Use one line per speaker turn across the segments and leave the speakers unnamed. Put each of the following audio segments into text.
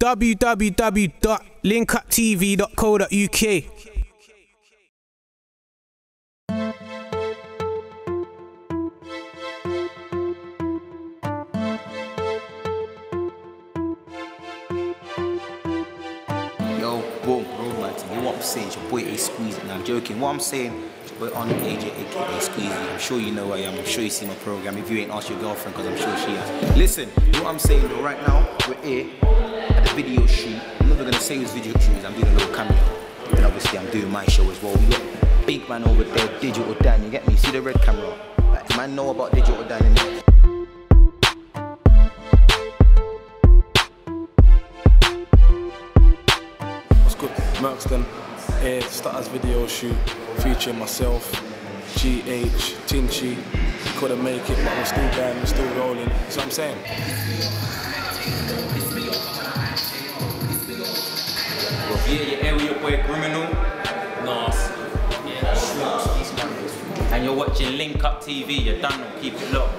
www.linkuptv.co.uk.
Yo, boom, bro, man. You know what I'm saying? It's your boy A Squeezy. Now I'm joking. What I'm saying, it's your boy on AJ, aka Squeezy. I'm sure you know who I am. I'm sure you see my program. If you ain't asked your girlfriend, because I'm sure she has. Listen, you know what I'm saying though? Right now, we're here at the video shoot. I'm not gonna say it's video shoot. I'm doing a little cameo. And obviously, I'm doing my show as well. We got big man over there, Digital Dan. You get me? See the red camera? Like, man know about Digital Dan, innit?
Merkston here, Starters video shoot featuring myself, GH, Tinchy. Couldn't make it, but we're still going, we're still rolling. That's what I'm saying.
Yeah, you're here with your boy Criminal.
Nice.
And you're watching Link Up TV. You're done. Keep it locked.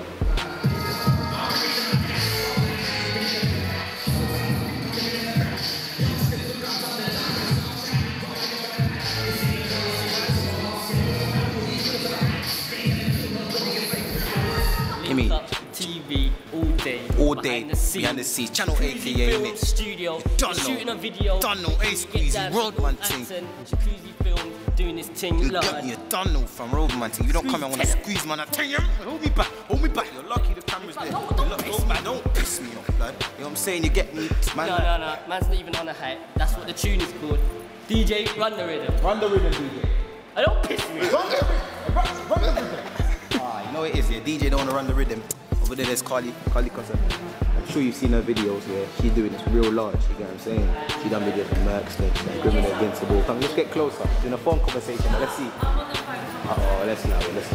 Link Up TV all day.
All day behind the scenes. Channel 8
Film studio. Shooting a video.
Done no A Squeezy. Roadman thing.
Jacuzzi film. Doing this thing.
You got me. You done no from Roadman thing. You don't come and want to squeeze, man. I tell you, hold me back. Hold me back. You're lucky the camera's there. Don't piss me off, blood. You know what I'm saying? You get me, man.
No. Man's not even on a hype. That's what the tune is called. DJ, run the rhythm.
Run the rhythm, DJ.
I don't piss me.
Run the rhythm. Ah, you know what it is, yeah. DJ don't want to run the rhythm. Over there, there's Carly Cossa. I'm sure you've seen her videos where she's doing this real large, you get what I'm saying? She done videos from Merkston, Criminal, Invincible. Come, let's get closer. Doing a phone conversation, but let's see. Uh-oh, let's allow it.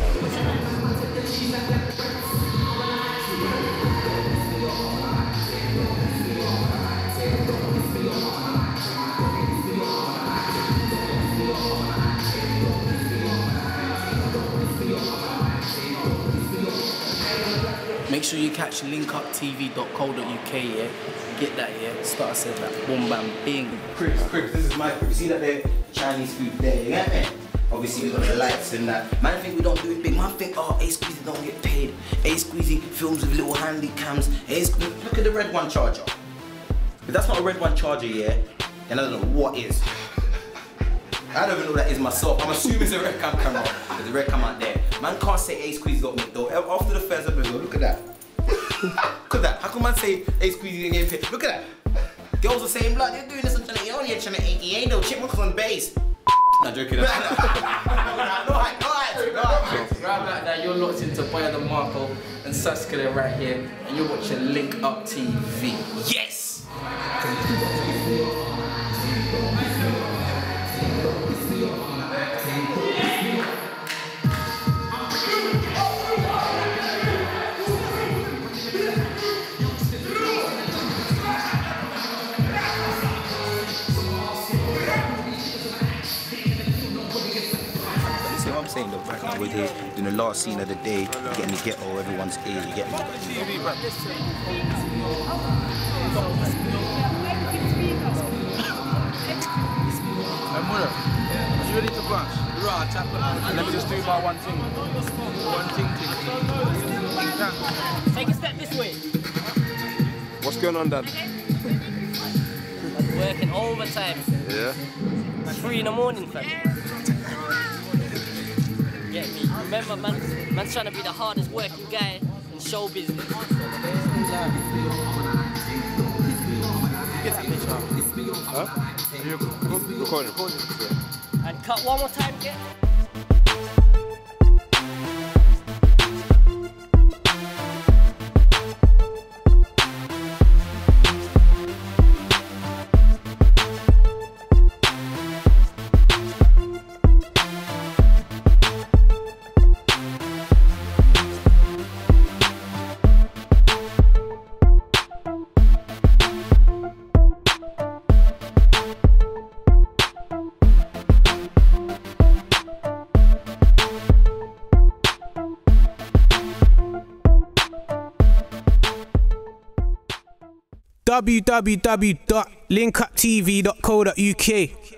Make sure you catch linkuptv.co.uk, yeah? Get that, yeah? Start said that. Boom, bam, bing.
Cribs, this is my crib. See that there? Chinese food there, you get me? Obviously we got the lights and that. Man think we don't do it big. Man think, oh, A Squeezy don't get paid. A Squeezy films with little handy cams. Look at the red one charger. If that's not a red one charger, yeah, then I don't know what is. I don't even know what that is myself. I'm assuming it's a red cam camera. There's a red cam out there. Man can't say A Squeezy got me though. After the first episode, look at that. Look at that. How come man say A Squeezy didn't get paid? Look at that. Girls the same blood. They're doing this on Channel 8. Only Channel 8. He ain't no chipmunks on base. Not joking. No hype.
Right like that, you're locked into Boya the Marco and Saskia right here, and you're watching Link Up TV.
Yes! I'm saying though, right now we're here doing the last scene of the day, getting the ghetto, everyone's here, you get me?
Hey, Mura, are you ready to branch? Right, tap them. Let me just do my one thing.
Take a step this way.
What's going on, Dad?
Working overtime.
Yeah?
3 in the morning, fam. Get me? Remember, man's trying to be the hardest working guy in show business.
Get that bitch up. Huh? Recording.
And cut one more time, yeah?
www.linkuptv.co.uk. linkuptv.co.uk.